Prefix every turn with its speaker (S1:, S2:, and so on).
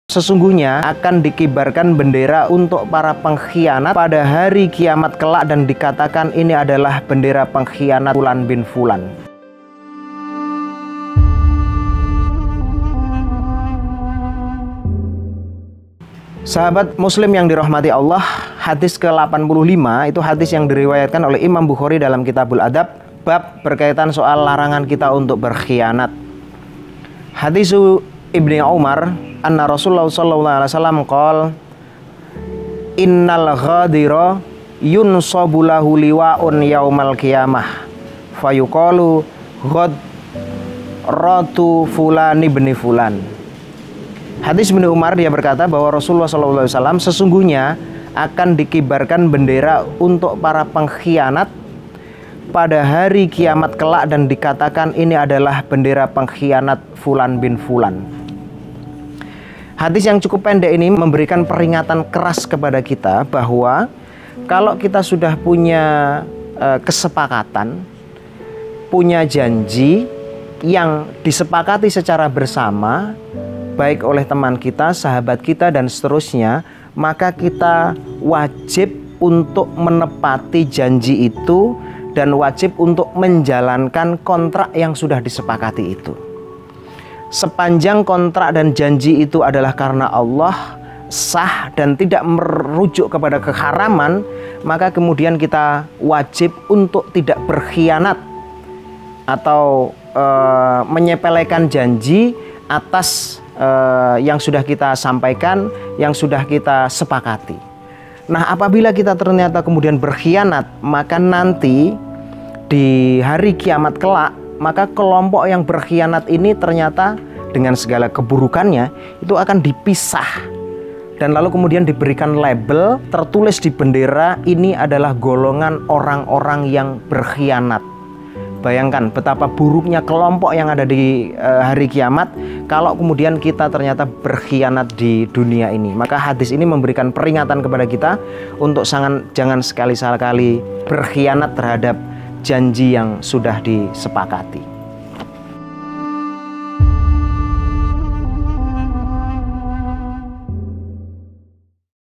S1: Sesungguhnya akan dikibarkan bendera untuk para pengkhianat pada hari kiamat kelak, dan dikatakan ini adalah bendera pengkhianat Fulan bin Fulan. Sahabat Muslim yang dirahmati Allah, hadis ke-85 itu hadis yang diriwayatkan oleh Imam Bukhari dalam Kitabul Adab, bab berkaitan soal larangan kita untuk berkhianat. Hadis Ibni Umar anna Rasulullah sallallahu alaihi wasallam qol innal ghadira yunsabu lahu liwa'un yaumal qiyamah fayuqalu ghadratu fulan ibni fulan. Hadis Ibni Umar, dia berkata bahwa Rasulullah sallallahu alaihi wasallam sesungguhnya akan dikibarkan bendera untuk para pengkhianat pada hari kiamat kelak, dan dikatakan ini adalah bendera pengkhianat Fulan bin Fulan. Hadis yang cukup pendek ini memberikan peringatan keras kepada kita bahwa kalau kita sudah punya kesepakatan, punya janji yang disepakati secara bersama, baik oleh teman kita, sahabat kita, dan seterusnya, maka kita wajib untuk menepati janji itu dan wajib untuk menjalankan kontrak yang sudah disepakati itu. Sepanjang kontrak dan janji itu adalah karena Allah, sah dan tidak merujuk kepada keharaman, maka kemudian kita wajib untuk tidak berkhianat atau menyepelekan janji atas yang sudah kita sampaikan, yang sudah kita sepakati. Nah, apabila kita ternyata kemudian berkhianat, maka nanti di hari kiamat kelak, maka kelompok yang berkhianat ini ternyata dengan segala keburukannya itu akan dipisah, dan lalu kemudian diberikan label, tertulis di bendera, ini adalah golongan orang-orang yang berkhianat. Bayangkan betapa buruknya kelompok yang ada di hari kiamat kalau kemudian kita ternyata berkhianat di dunia ini. Maka hadis ini memberikan peringatan kepada kita untuk jangan sekali-sekali berkhianat terhadap janji yang sudah disepakati.